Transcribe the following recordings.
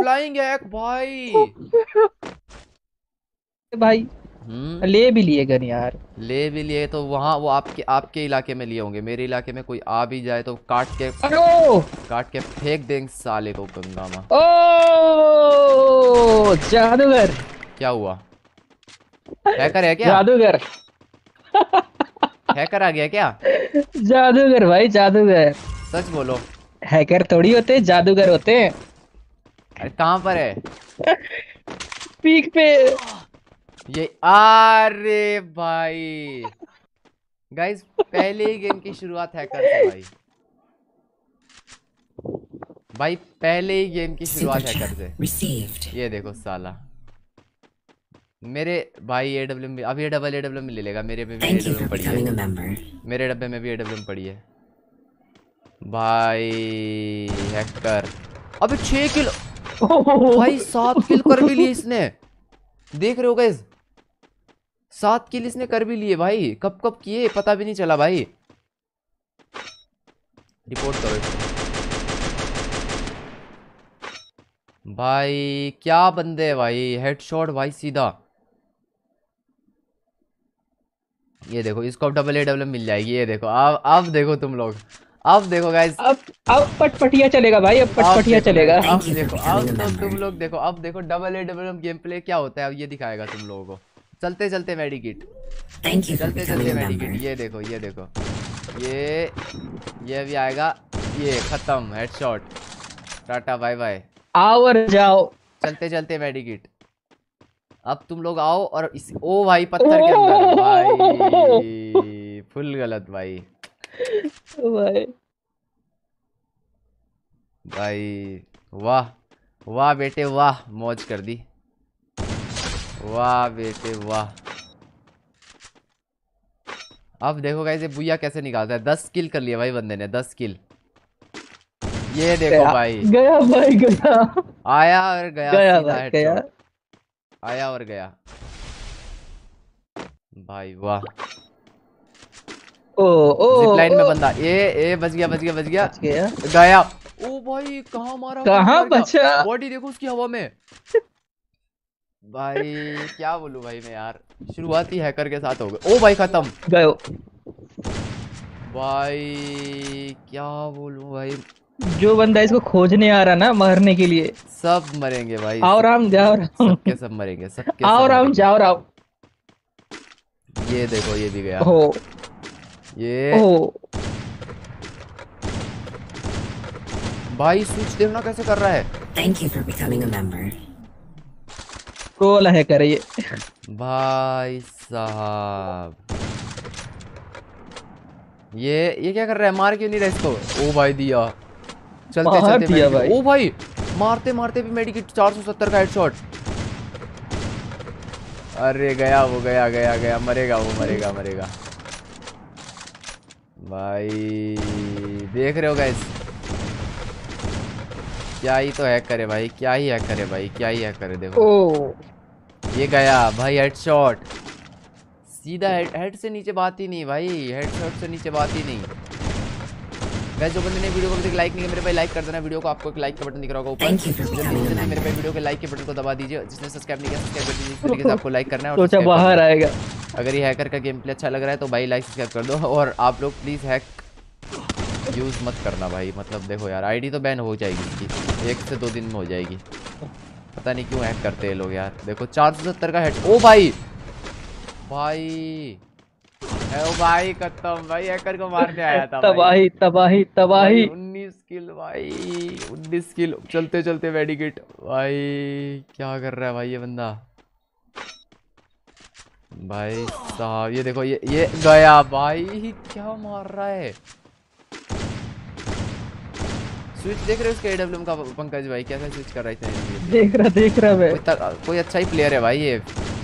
Flying hack भाई। भाई ले भी लिए गन यार। ले भी लिए तो वहाँ वो आपके आपके इलाके में लिए होंगे, मेरे इलाके में कोई आ भी जाए तो अरे काट के फेंक देंगे साले को गंगा में। ओ जादूगर। क्या हुआ? हैकर है क्या? जादूगर। हैकर आ गया क्या? जादूगर भाई जादूगर। सच बोलो। हैकर थोड़ी होते, जादूगर होते हैं। अरे कहाँ पर है? पीक पे। ये अरे भाई, गाइस पहले ही गेम की शुरुआत हैकर से भाई। भाई पहले ही गेम की Super शुरुआत हैकर chat से। received. ये देखो साला मेरे भाई एडब्ल्यू में, अब ये डबल एडब्ल्यू में ले लेगा, मेरे पे भी Thank you एडब्ल्यू for पड़ी है। becoming a member. मेरे डब्बे में भी एडब्ल्यू पड़ी है भाई। हैकर। अबे 6 किल। भाई 7 किल कर भी लिए इसने। देख रहे हो गाइस, 7 किल इसने कर भी लिए भाई। कब कब किए पता भी नहीं चला भाई। रिपोर्ट करो इसको। भाई क्या बंदे है भाई, हेडशॉट भाई सीधा। ये देखो इसको अब डबल एडब्ल्यू मिल जाएगी। ये देखो अब देखो तुम लोग, अब देखो गाइस। अब पटपटिया चलेगा भाई, अब अब पटपटिया देखो गाइस, चलेगा। अब Thank you for देखो, becoming अब a तो तुम member. लोग देखो, अब देखो डबल एडब्ल्यू गेम प्ले क्या होता है, अब ये दिखाएगा तुम लोगों को। चलते चलते मेडिकिट, Thank you for चलते becoming चलते a मेडिकिट। member. ये देखो ये देखो, ये भी आएगा। ये खत्म, हेडशॉट, टाटा बाय बाय। आओ और जाओ। चलते चलते मेडिकिट। अब तुम लोग आओ और इस ओ भाई पत्थर के अंदर ओह भाई, फुल गलत भाई। भाई भाई वाह, वाह बेटे वाह, मौज कर दी। वाह बेटे वाह। अब देखो गाइस ये बुया कैसे निकालता है। 10 किल कर लिया भाई बंदे ने, 10 किल। ये देखो गया, भाई, गया भाई गया। आया और गया, गया सीधा भाई गया। हेडशॉट। आया और गया भाई वाह। ओ ओ जिप लाइन में ओ बंदा, ए बच गया बच गया बच गया। बच गया। गया। ओ भाई कहाँ मारा, कहाँ से कहाँ मर गया। बचा। बॉडी देखो उसकी हवा में। भाई क्या बोलूं भाई मैं यार, शुरुआत ही हैकर के साथ हो गई। ओ भाई खत्म। गयो। भाई क्या बोलूं भाई। जो बंदा इसको खोजने आ रहा ना मारने के लिए। सब मरेंगे भाई, आओ सब। राम जाओ राम। सबके सब मरेंगे, सबके आओ सब राम मरेंगे। जाओ राम। ये देखो ये भी गया। हो ये ओ भाई स्विच देखना कैसे कर रहा है। Thank you for becoming a member. Role है करे ये। भाई साहब ये क्या कर रहा है, मार क्यों नहीं रहा इसको। ओ भाई दिया। चलते मार चलते दिया मेडिकेट। भाई। ओ भाई मारते मारते भी मेडिकेट, 470 का हेडशॉट। अरे गया वो, गया गया गया, मरेगा वो, मरेगा मरेगा। भाई देख रहे हो गाइस, क्या ही तो हैक करे भाई, क्या ही हैक करे भाई, क्या ही हैक करे। देखो ओ ये गया भाई, हेडशॉट सीधा। हेड से नीचे बात ही नहीं भाई, हेडशॉट से नीचे बात ही नहीं। वैसे जो बंदे ने वीडियो को अभी तक लाइक नहीं किया, मेरे भाई लाइक कर देना वीडियो को। आपको एक लाइक का बटन दिख रहा होगा ऊपर, Thank you for जल्दी becoming से a जल्दी मेरे member. भाई वीडियो के लाइक के बटन को दबा दीजिए। जिसने सब्सक्राइब नहीं किया सब्सक्राइब कर दीजिए। इस तरीके से आपको लाइक करना है और सोचा सब्सक्राइब कर बाहर देना है। आएगा। अगर ये हैकर का गेम प्ले अच्छा लग रहा है तो भाई लाइक सब्सक्राइब कर दो। और आप लोग प्लीज़ हैक यूज़ मत करना भाई, मतलब देखो यार आईडी तो बैन हो जाएगी इसकी, 1 से 2 दिन में हो जाएगी। पता नहीं क्यों हैक करते हैं लोग यार। देखो 470 का हेड। ओ भाई, भाई है ओ भाई खत्म भाई, हैकर को मारने आया था भाई। तबाही तबाही भाई तबाही। 19 किल भाई, 19 किल। चलते चलते मेडिकेट। भाई क्या कर रहा है भाई ये बंदा। भाई साहब ये देखो, ये गया भाई, क्या मार रहा है। स्विच देख रहे हो उसके एडब्ल्यूएम का पंकज भाई, कैसा स्विच कर रहा है। देख रहा मैं। कोई अच्छा ही प्लेयर है भाई ये।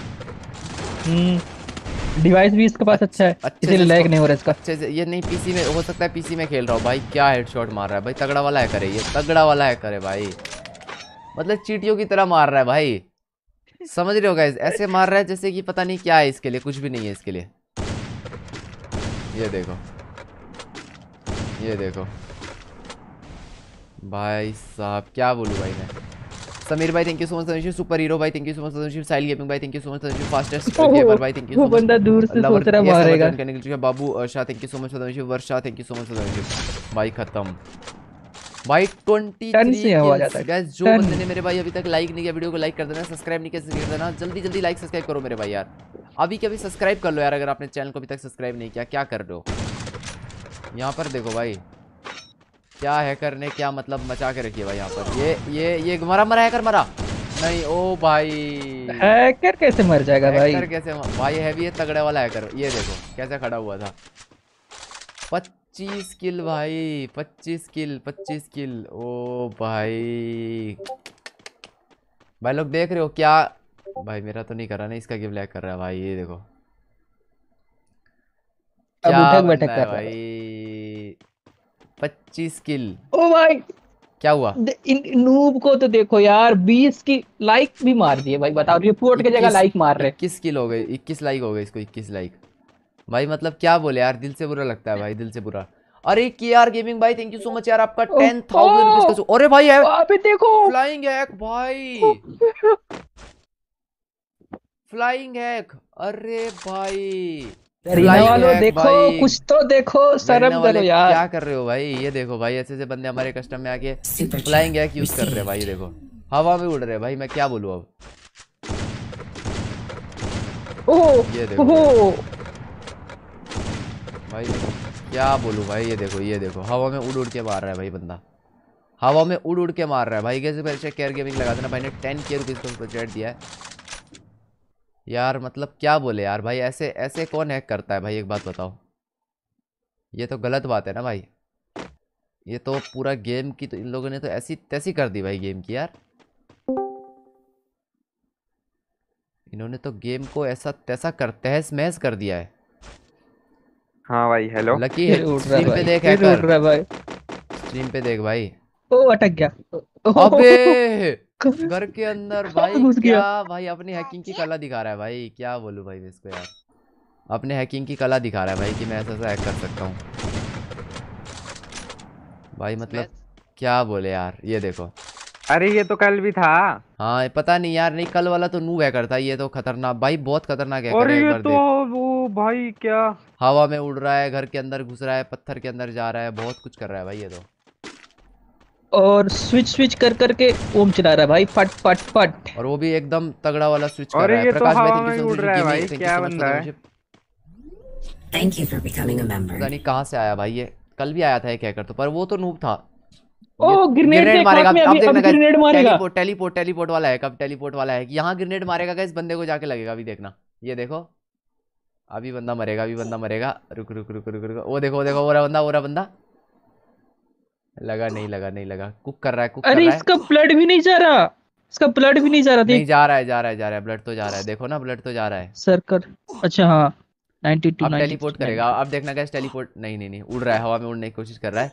डिवाइस भी इसके पास अच्छा है, अच्छे इसीलिए से लैग नहीं हो रहा इसका। अच्छे से, ये नहीं पीसी में हो सकता है, पीसी में खेल रहा हो भाई। क्या हेडशॉट मार रहा है भाई, तगड़ा वाला है करे, ये तगड़ा वाला है करे भाई। मतलब चींटियों की तरह मार रहा है भाई, समझ रहे हो गाइस। ऐसे मार रहा है जैसे कि पता नहीं क्या है इसके लिए, कुछ भी नहीं है इसके लिए। ये देखो, ये देखो भाई साहब, क्या बोलूं भाई मैं। समीर भाई thank you so much Sadanshiv. Super hero भाई thank you so much Sadanshiv. साइल गेमिंग भाई thank you so much Sadanshiv. Fastest gamer भाई थैंक यू सो वो मच। बंदा दूर से सोच रहा मारेगा। करने के लिए Babu Shah thank you so much Sadanshiv. Varsha thank you so much Sadanshiv. भाई खत्म भाई 23 टन से आवाज किल्स आता है। गाइस। जो टन। बंदे ने मेरे भाई अभी तक लाइक नहीं किया वीडियो को लाइक कर देना, सब्सक्राइब नहीं किया कर देना, जल्दी जल्दी लाइक सब्सक्राइब करो मेरे भाई यार। अभी के अभी सब्सक्राइब कर लो यार, अगर आपने चैनल को अभी तक सब्सक्राइब नहीं किया। क्या कर रहे हो यहाँ पर? देखो भाई क्या हैकर ने क्या मतलब मचा के रखी है भाई यहाँ पर। ये मरा मरा हैकर मरा नहीं। ओ भाई हैकर कैसे मर जाएगा भाई? हैकर कैसे भाई? हैवी है तगड़े वाला हैकर। ये देखो कैसे खड़ा हुआ था। 25 किल भाई, 25 किल। ओ भाई भाई लोग देख रहे हो क्या? भाई मेरा तो नहीं कर रहा ना, इसका गिव लैग कर रहा है भाई। ये देखो अब क्या उठक बंदा बैठक है कर रहा है। भाई। 25 किल। ओ भाई क्या हुआ? इन नूब को तो देखो यार, 20 की लाइक भी मार दिए भाई। बताओ, रिपोर्ट की जगह लाइक मार रहे। 21 किल हो गए, 21 लाइक हो गए इसको, 21 लाइक। भाई मतलब क्या बोले यार, दिल से बुरा लगता है भाई, दिल से बुरा। अरे केआर गेमिंग भाई थैंक यू सो मच यार, आपका 10,000 रुपीज का। अरे भाई है अबे देखो फ्लाइंग हैक भाई, फ्लाइंग हैक। अरे भाई गरीना वालों देखो, कुछ तो देखो, शर्म करो यार। क्या कर रहे हो भाई? ये देखो भाई ऐसे ऐसे बंदे हमारे कस्टम में आके फ्लाइंग हैक यूज कर रहे हैं भाई। देखो हवा में उड़ रहे हैं भाई, मैं क्या बोलूं अब। ओह ये देखो ओह भाई, क्या बोलूं भाई। ये देखो हवा में उड़ उड़ के मार रहा है भाई बंदा, हवा में उड़ उड़ के मार रहा है भाई। कैसे पहले केयर गेमिंग लगा देना भाई ने 10K रुपीज को प्रोजेक्ट दिया है यार। मतलब क्या बोले यार भाई, ऐसे ऐसे कौन हैक करता है भाई? एक बात बताओ, ये तो गलत बात है ना भाई। ये तो पूरा गेम की तो इन लोगों ने तो ऐसी तैसी कर दी भाई गेम की यार। इन्होंने तो गेम को ऐसा तैसा कर तहस महस कर दिया है। हाँ भाई हेलो। लकी फिर उड़ रहा स्ट्रीम पे भाई, देख फिर उड़ हैकर, रहा भाई। स्ट्रीम पे देख भाई। ओ अटक गया। अबे घर के अंदर भाई घुस गया। क्या भाई, अपनी हैकिंग की कला दिखा रहा है भाई। क्या बोलूं भाई मैं इसको यार, अपने हैकिंग की कला दिखा रहा है भाई कि मैं ऐसा ऐसा हैक कर सकता हूँ भाई। मतलब क्या बोले यार। ये देखो अरे ये तो कल भी था। हाँ पता नहीं यार, नहीं कल वाला तो नूब हैकर था, ये तो खतरनाक भाई, बहुत खतरनाक हैकर और है। एक ये बार तो देख, वो भाई क्या हवा में उड़ रहा है, घर के अंदर घुस रहा है, पत्थर के अंदर जा रहा है, बहुत कुछ कर रहा है भाई ये तो। और स्विच स्विच कर करके ओम चला रहा है भाई, फट फट फट। और वो भी एकदम तगड़ा वाला स्विच कर और रहा है। ये तो प्रकाश भाई हवा थैंक में यू उड़ सो रहा है मच, भाई, थैंक यू क्या सो मच बंदा है। Thank you for becoming a member. पता नहीं कहाँ से आया भाई ये, कल भी आया था एक हैकर तो, पर वो तो नूब था। ओ ग्रेनेड देख हाथ मारेगा में, अब अभी देखना गाइस। ग्रेनेड मारेगा। टेलीपोर्ट वाला है, कब टेलीपोर्ट वाला है कि यहाँ ग्रेनेड मारेगा गाइस, बंदे को जाके लगेगा। अभी देखना, ये देखो अभी बंदा मरेगा, अभी बंदा मरेगा। रुक रुक रुक रुक रुक, वो देखो वो रहा बंदा। लगा नहीं लगा, नहीं लगा, कुक कर रहा है, कुक कर अरे रहा है। इसका ब्लड भी नहीं जा रहा, इसका ब्लड भी नहीं जा रहा। नहीं देख जा रहा है, जा रहा है, ब्लड तो जा रहा है, देखो ना ब्लड तो जा रहा है। सर्कल। अच्छा हाँ 92 अब टेलीपोर्ट 93 करेगा, अब देखना गाइस टेलीपोर्ट। नहीं नहीं नहीं, उड़ रहा है, हवा में उड़ने की कोशिश कर रहा है।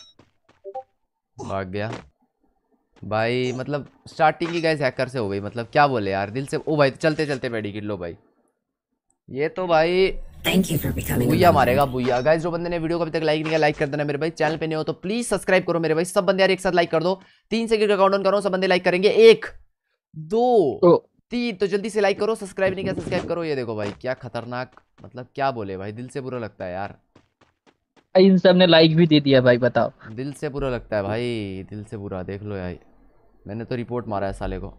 भाग गया भाई। मतलब स्टार्टिंग ही गाइस हैकर से हो गई, मतलब क्या बोले यार, दिल से। ओ भाई चलते चलते मेडिकिट लो भाई। ये तो भाई Thank you for becoming a बुया member. मारेगा बुया। गाइस जो बंदे ने वीडियो को अभी तक लाइक नहीं किया, लाइक कर देना मेरे भाई। चैनल पे नहीं हो तो प्लीज सब्सक्राइब करो मेरे भाई। सब बंदे यार एक साथ लाइक कर दो। 3 सेकंड का काउंटडाउन कर रहा हूं, सब बंदे लाइक करेंगे। 1 2 ओ 3, तो जल्दी से लाइक करो। सब्सक्राइब नहीं किया सब्सक्राइब करो। ये देखो भाई क्या खतरनाक, मतलब क्या बोले भाई, दिल से बुरा लगता है यार, इन सब ने लाइक भी दे दिया भाई, बताओ। दिल से बुरा लगता है भाई, दिल से बुरा। देख लो यार, मैंने तो रिपोर्ट मारा है साले को।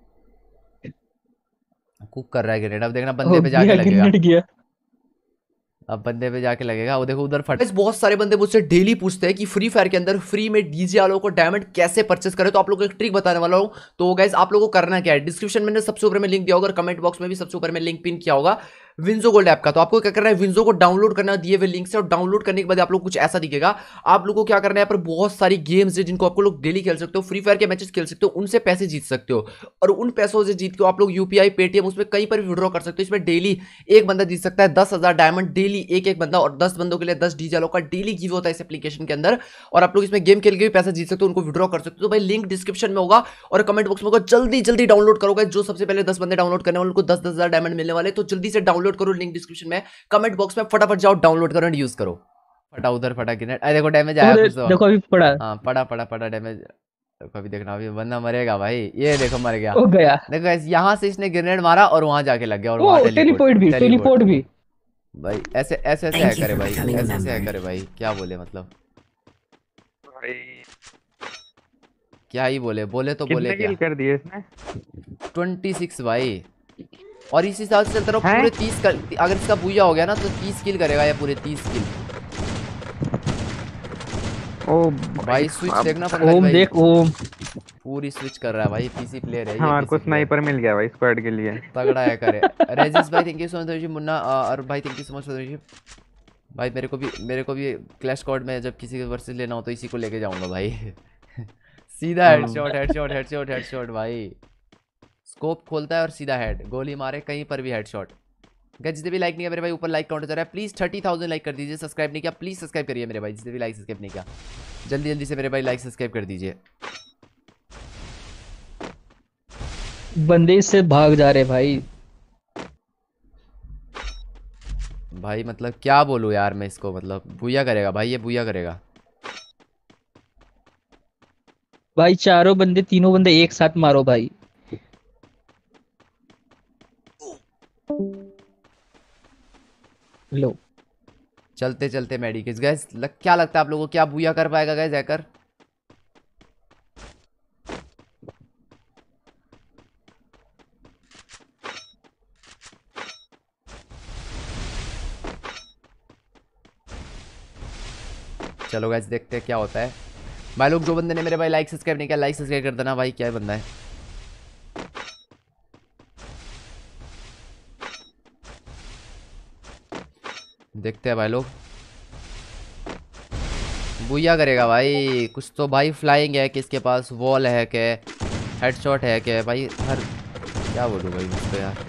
कुक कर रहा है ग्रेनेड, अब देखना बंदे पे जाके लगेगा, ग्रेनेड गया। अब बंदे पे जाके लगेगा। वो देखो उधर फट। बहुत सारे बंदे मुझसे डेली पूछते हैं कि फ्री फायर के अंदर फ्री में डीजे वालों को डायमंड कैसे परचेस करें, तो आप लोगों को एक ट्रिक बताने वाला हूं। तो गाइस आप लोगों को करना क्या है, डिस्क्रिप्शन में सबसे ऊपर में लिंक दिया होगा, कमेंट बॉक्स में भी सबसे ऊपर में लिंक पिन किया होगा विंजो गोल्ड ऐप का। तो आपको क्या करना है, विंजो को डाउनलोड करना दिए हुए लिंक से, और डाउनलोड करने के बाद आप लोग कुछ ऐसा दिखेगा। आप लोगों को क्या करना है, यहाँ पर बहुत सारी गेम्स है जिनको आपको लोग डेली खेल सकते हो, फ्री फायर के मैचेस खेल सकते हो, उनसे पैसे जीत सकते हो। और उन पैसों से जीत के आप लोग यूपीआई पेटीएम उसमें कहीं पर भी विड्रॉ कर सकते हो। इसमें डेली एक बंदा जीत सकता है 10,000 डायमंड, डेली एक बंदा, और 10 बंदों के लिए 10 डीजे का डेली गिव होता है इस एप्लीकेशन के अंदर। और आप लोग इसमें गेम खेल के भी पैसा जीत सकते हो, उनको विड्रॉ कर सकते हो। तो भाई लिंक डिस्क्रिप्शन में होगा और कमेंट बॉक्स में होगा, जल्दी जल्दी डाउनलोड करोगे। जो सबसे पहले 10 बंदे डाउनलोड करने वाले उनको 10,000 डायमंड मिलने वाले, तो जल्दी से डाउनलोड करो, लिंक डिस्क्रिप्शन में, कमेंट बॉक्स में फटाफट जाओ डाउनलोड करो एंड यूज करो। फटा उधर फटा ग्रेनेड, अरे देखो डैमेज आया कुछ तो। देखो अभी पड़ा। हाँ पड़ा डैमेज। कभी देखना, अभी बंदा मरेगा भाई। ये देखो मर गया। हो गया। देखो guys, यहाँ से इसने ग्रेनेड मारा और वहां जाके लग गया और ओ वहां टेलीपोर्ट भी। भाई ऐसे ऐसे ऐसे Thank है you करे for भाई, becoming a ऐसे ऐसे है member. करे भाई, क्या बोले मतलब, भाई क्या ही बोले, बोले तो बोले कितने क्या। किल कर दिए इसने? 26 भाई। और इसी हिसाब से चलता रहो हैं? पूरे 30 कर, अगर इसका बुया हो गया ना तो 30 किल करेगा या पूरे 30 किल। ओ भाई स्विच अब देखना पंकज ओम भाई, देख ओम। पूरी स्विच कर रहा है भाई, पीसी प्लेयर है ये, हमारे को पीसी प्लेयर स्नाइपर मिल गया भाई स्क्वाड के लिए। तगड़ा है करे। रेजिस भाई thank you so much, Munna और भाई थैंक यू सो मच भाई। मेरे को भी क्लैश स्क्वाड में जब किसी के वर्सेस लेना हो तो इसी को लेके जाऊंगा भाई। सीधा हेडशॉट हेडशॉट हेडशॉट हेडशॉट भाई, स्कोप खोलता है और सीधा हेड, गोली मारे कहीं पर भी हेडशॉट। गाइस जितने भी लाइक नहीं है मेरे भाई, ऊपर लाइक काउंट हो रहा है, प्लीज 30,000 लाइक कर दीजिए। सब्सक्राइब नहीं किया प्लीज सब्सक्राइब करिए मेरे भाई, जितने भी लाइक सब्सक्राइब नहीं किया जल्दी जल्दी से मेरे भाई लाइक सब्सक्राइब कर दीजिए। बंदे इससे भाग जा रहे भाई। भाई मतलब क्या बोलूँ यार मैं इसको, मतलब बुया करेगा भाई, ये बुया करेगा भाई चारों बंदे तीनों बंदे एक साथ मारो भाई। लो चलते चलते मेडिकेट्स। गैस क्या लगता है आप लोगों को, क्या बुया कर पाएगा गैस हैकर? चलो गैस देखते हैं क्या होता है भाई लोग। जो बंदे ने मेरे भाई लाइक सब्सक्राइब नहीं किया लाइक सब्सक्राइब कर देना भाई। क्या है बंदा है, देखते हैं भाई लोग। बुया करेगा भाई कुछ तो भाई, फ्लाइंग है किसके पास, वॉल है क्या, हेडशॉट है क्या भाई, हर क्या बोलूँ भाई मुझको यार,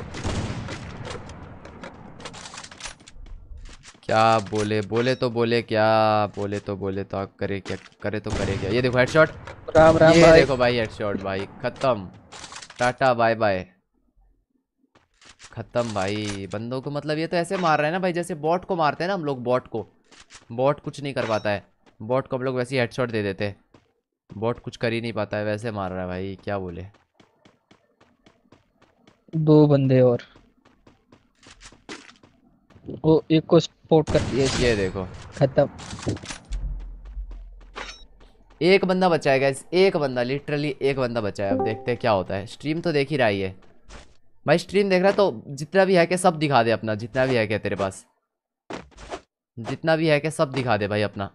क्या बोले, बोले तो बोले क्या, बोले तो बोले तो आप करे क्या, करे तो करे क्या। ये देखो हेडशॉट, राम राम ये भाई। देखो भाई हेडशॉट भाई, खत्म, टाटा बाय बाय, खत्म भाई। बंदों को मतलब ये तो ऐसे मार रहे हैं ना भाई जैसे बॉट को मारते हैं ना हम लोग, बॉट को, बॉट कुछ नहीं कर पाता है, बॉट को हम लोग वैसे ही हेडशॉट दे देते हैं, बॉट कुछ कर ही नहीं पाता है, वैसे मार रहा है भाई, क्या बोले। दो बंदे और वो एक को स्पॉट कर दिया। ये देखो खत्म। एक बंदा बचा है गैस, एक बंदा, लिटरली एक बंदा बचा है। अब देखते हैं क्या होता है। स्ट्रीम तो देख ही रहा है भाई, स्ट्रीम देख रहा है तो जितना भी है क्या सब दिखा दे अपना, जितना भी है क्या तेरे पास, जितना भी है क्या सब दिखा दे भाई अपना।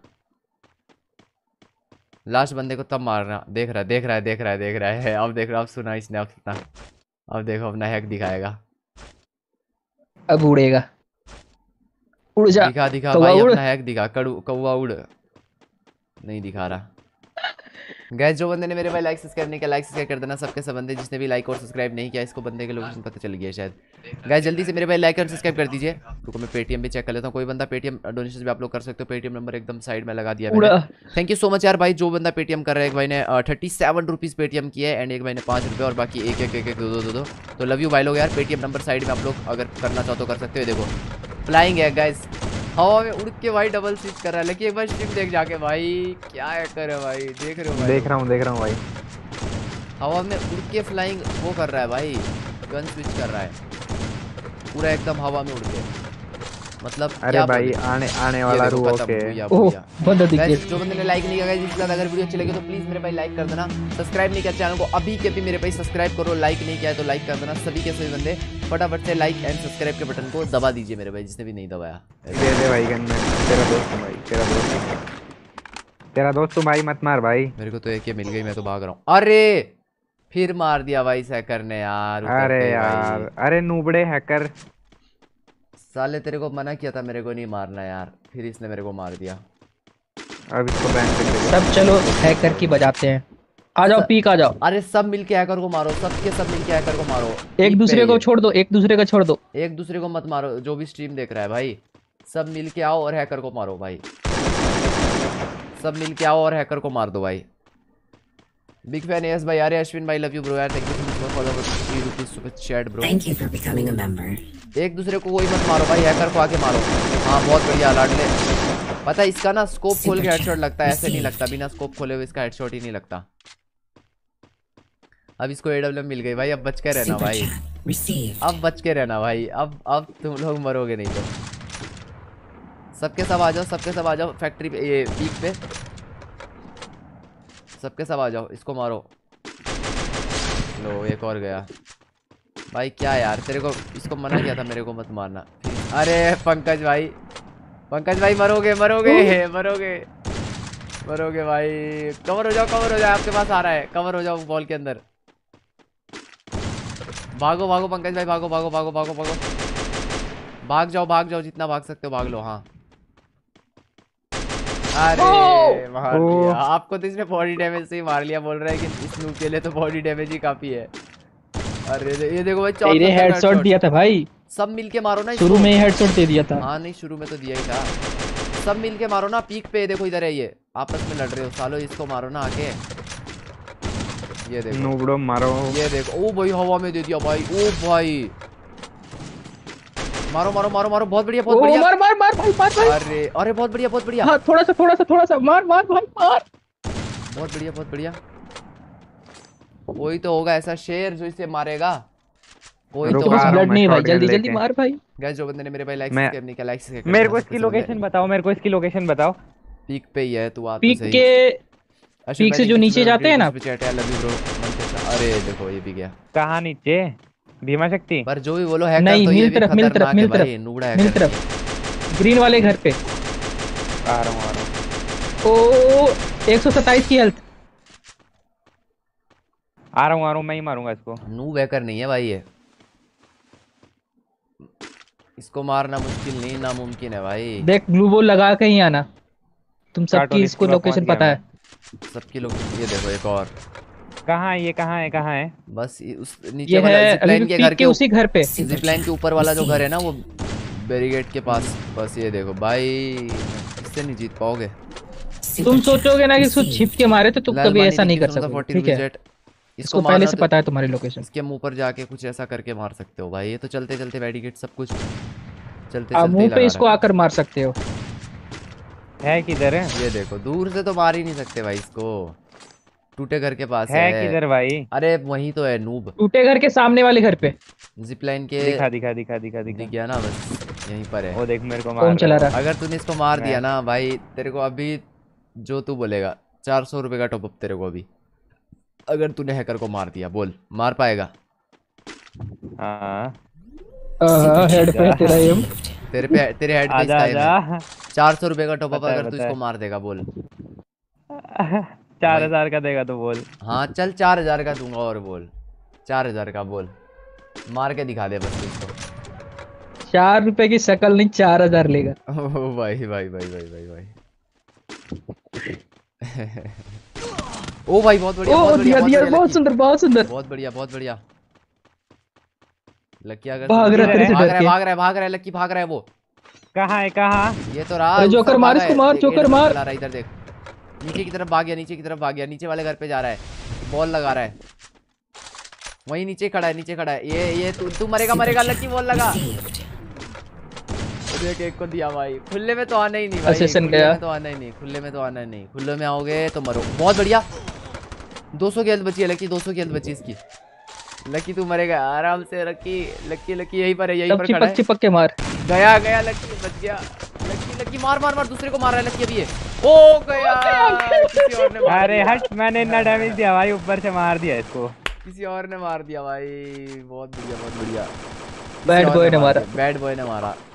लास्ट बंदे को तब मारना, देख रहा है देख रहा है देख रहा है देख रहा है, अब देख रहा, अब सुना इसने, अब सुना, अब देखो अपना हैक दिखाएगा, अब उड़ेगा, उड़ जा। दिखा दिखा कौवा भाई उड़। अपना हैक दिखा, कौवा उड़, नहीं दिखा रहा। गैस जो बंदे ने मेरे भाई लाइक सब्सक्राइब नहीं किया लाइक सब्सक्राइब कर देना, सबके सब बंदे जिसने भी लाइक और सब्सक्राइब नहीं किया, इसको बंदे के लोकेशन पता चल गया शायद। गैस जल्दी से मेरे भाई लाइक और सब्सक्राइब कर दीजिए। रुको मैं पेटीएम भी चेक कर लेता हूँ, कोई बंदा पेटीएम डोनेशन भी आप लोग कर सकते हो, पेटीएम नंबर एकदम साइड में लगा दिया मैंने। उड़ा। थैंक यू सो मच यार भाई, जो बंदा पेटीएम कर रहा है, एक भाई ने 37 रुपीज़ पेटीएम किया है एंड एक भाई ने 5 रुपये और बाकी एक एक एक एक दो। तो लव यू भाई लोग यार, पेटीएम नंबर साइड में आप लोग अगर करना चाहो तो कर सकते हो। देखो फ्लाइंग है गाइस, हवा में उड़ के भाई डबल स्विच कर रहा है, लेकिन एक बार स्ट्रीम देख जाके भाई, क्या है करे भाई, देख रहे हो भाई, देख रहा हूँ भाई। हवा में उड़ के फ्लाइंग वो कर रहा है भाई, गन स्विच कर रहा है पूरा एकदम हवा में उड़ के, मतलब अरे क्या भाई बोले। आने ये वाला देखो, रू खत्म, ओके। भूया, ओह भूया। बंदा दिख Guys, गया। जो बंदे ने लाइक नहीं किया guys, इसके बाद अगर वीडियो अच्छी लगे तो प्लीज मेरे भाई लाइक कर देना, सब्सक्राइब नहीं किया चैनल को अभी के अभी मेरे भाई सब्सक्राइब करो, लाइक नहीं किया है तो लाइक कर देना। सभी के सभी बंदे फटाफट से लाइक एंड सब्सक्राइब के बटन को दबा दीजिए मेरे भाई, जिसने भी नहीं दबाया। दे दे भाई गन में, तेरा दोस्त हूँ भाई, तेरा दोस्त हूँ भाई, मत मार भाई। मेरे को तो एक ही मिल गई, मैं तो भाग रहा हूँ। अरे फिर मार दिया भाई हैकर ने यार, ऊपर अरे पे यार, भाई। अरे नूबड़े हैकर। साले तेरे को मना किया था मेरे को नहीं मारना यार, फिर इसने मेरे को मार दिया। अब इसको बैन कर दे। सब चलो हैकर की बजाते हैं, आ जाओ पीक आ जाओ। अरे सब मिलके हैकर को मारो, सबके सब मिलके हैकर को मारो, एक दूसरे को छोड़ दो, एक दूसरे को छोड़ दो। एक दूसरे को मत मारो, जो भी स्ट्रीम देख रहा है भाई सब मिलके आओ और हैकर को मारो भाई, सब मिलके आओ और हैकर को मार दो भाई। बिग फैन यस भाई, अरे अश्विन भाई लव यू ब्रो यार, thank you so much for the 50 rupees super chat bro. Thank you for becoming a member. एक दूसरे को कोई मत मारो भाई, हैकर को आके मारो। हाँ बहुत बढ़िया लाडले, पता है इसका ना स्कोप खोल के हेडशॉट लगता है, ऐसे नहीं लगता, बिना स्कोप खोले हुए इसका हेडशॉट ही नहीं लगता। अब इसको AWM मिल गई भाई, अब बच के रहना Super भाई, chat received. अब बच के रहना भाई, अब तुम लोग मरोगे नहीं तो। सबके सब आ जाओ, सबके सब आ जाओ फैक्ट्री पे, ये पीक पे सबके सब आ जाओ, इसको मारो। लो एक और गया भाई। क्या यार, तेरे को इसको मना किया था मेरे को मत मारना। अरे पंकज भाई, पंकज भाई मरोगे मरोगे मरोगे मरोगे भाई। कवर हो जाओ, कवर हो जाओ, आपके पास आ रहा है, कवर हो जाओ बॉल के अंदर। भागो भागो पंकज भाई, भागो भागो भागो भागो भागो, भाग जाओ जितना भाग सकते हो भाग लो। हाँ अरे मार दिया आपको तो, इसने बॉडी डैमेज से ही मार लिया। बोल रहा है कि इस नूब के लिए तो बॉडी डैमेज ही काफी है। अरे ये देखो भाई, तेरे हेडशॉट दिया था भाई, सब मिलके मारो ना शुरू में ही हेडशॉट दे दिया था। हाँ नहीं शुरू में तो दिया ही था। सब मिलके मारो ना, पीक पे देखो इधर है, ये आपस में लड़ रहे हो सालो, इसको मारो ना आके। ये देखो नूबड़ो मारो। ये देखो, ओ भाई हवा में दे दिया भाई, ओ भाई मारो मारो मारो मारो, बहुत बढ़िया बहुत बढ़िया। मार मार मार भाई, मार भाई। अरे अरे बहुत बढ़िया बहुत बढ़िया। हाँ थोड़ा सा मार मार भाई मार। बहुत बढ़िया बहुत बढ़िया। कोई तो होगा ऐसा शेर जो इसे मारेगा, कोई तो रुको, आ रहा होगा। हूँ ब्लड मैं नहीं भाई, shotgun जल्दी जल्दी लेके। मार भाई। गाइस जो बंदे ने मेरे भाई लाइक मैं- सब्सक्राइब नहीं किया, लाइक सब्सक्राइब मेरे को इसकी लोकेशन बताओ, मेरे को इसकी लोकेशन बताओ। पीक पे ही है तू, आ तो पीक सही। के अश्विन पीक भाई, से thank जो you नीचे for जाते हैं ना। request पे chat है, I love you bro। मनकेश, अरे देखो ये भी गया। कहाँ नीचे? भीमा शक्ति? पर जो भी बोलो हैकर नहीं, तो ये मिल भी तरफ, मिल तरफ, खतरनाक है मिल भाई, तरफ, नूबड़ा मिल हैकर तरफ, ग्रीन वाले घर पे। आ रहा हूँ। ओ 127 की हेल्थ। आ रहा हूँ, मैं ही मारूंगा इसको। नूब हैकर नहीं है भाई ये, इसको मारना मुश्किल नहीं नामुमकिन है भाई। देख ग्लू बॉल लगा के ही आना, तुम काटो, सबकी इसको इसके बाद लोकेशन पहुंच पता गया है। सबकी लोग, ये देखो एक और। कहाँ है ये? कहाँ है? कहाँ है? बस उस नीचे ये वाला है जिपलाइन अभी के पीक घर के उसी घर पे। जिपलाइन के ऊपर वाला जो घर है ना, वो बैरिकेड के पास। बस ये देखो भाई, इससे नहीं जीत पाओगे। तुम सोचोगे ना कि इसको छिप के मारे तो तुम कभी ऐसा नहीं कर सकते, ठीक है? इसको पहले से पता है तुम्हारी लोकेशन। इसके मुंह पर जाके कुछ ऐसा करके मार सकते हो भाई। ये तो चलते चलते बैरिकेड सब कुछ चलते आप चलते मुंह पे इसको आकर मार सकते हो। है किधर है? ये देखो दूर से तो मार ही नहीं सकते भाई इसको, टूटे घर के पास है किधर भाई? अरे वहीं तो है नूब, टूटे घर के सामने वाले घर पे। जिपलाइन के दिखा दिखा दिखा दिखा दिख दिखा। गया ना, बस यहीं पर है। वो देख मेरे को कौन मार चला रहा रहा? अगर तूने इसको मार दिया मैं- ना भाई, तेरे को अभी जो तू बोलेगा 400 रुपए का टॉपअप तेरे को अभी, अगर तूने हैकर को मार दिया। बोल मार पाएगा? है। हाँ हेड पे है तेरा एम। तेरे हेड पे आजा इसका aim आजा। है। 400 रुपए का टॉपअप पता है, अगर तू पता है। इसको मार देगा बोल। 4000 का देगा तो बोल। हाँ चल 4000 का दूंगा, और बोल 4000 का बोल, मार के दिखा दे बस इसको। 4 रुपए की शक्ल नहीं, 4000 लेगा। ओ भाई भाई भाई भाई भाई भाई ओ भाई बहुत बढ़िया ओ बहुत बढ़िया दिया दिया, बहुत सुंदर बहुत सुंदर। बहुत बढ़िया बहुत बढ़िया। लक्की अगर भाग रहा है तेरे से भाग डर रहा है के। भाग रहा है भाग रहा है, लक्की भाग रहा है वो। कहाँ है? कहाँ? ये तो रहा अरे जोकर ऊपर मार, भागा इसको है, मार, एक जोकर एडम मार। चला रहा है, इधर देख, नीचे की तरफ भाग गया, नीचे की तरफ भाग गया, नीचे वाले घर पे जा रहा है, बॉल लगा रहा है, वहीं नीचे खड़ा है, नीचे खड़ा है। ये तू मरेगा मरेगा, लक्की बॉल लगा। देख एक को दिया भाई, खुले में तो आना ही नहीं भाई, Assassin खुले गया। में तो आना ही नहीं, खुले में तो आना ही नहीं, खुले में आओगे तो मरो। बहुत बढ़िया, 200 की हेल्थ बची है लक्की, 200 की हेल्थ बची इसकी। लक्की तू मरेगा आराम से, लक्की लक्की लक्की यहीं पर है, यहीं पर खड़ा है। चिपक के मार। गया गया लक्की, बच गया लक्की। लक्की मार मार मार, दूसरे को मार रहा है लक्की अभी ये। ओ गया, किसी और ने मार अरे दिया। हट, मैंने इतना डैमेज दिया भाई, ऊपर से मार दिया इसको। किसी और ने मार दिया भाई, बहुत बढ़िया बहुत बढ़िया। बैड बॉय ने मारा। बैड बॉय ने मारा।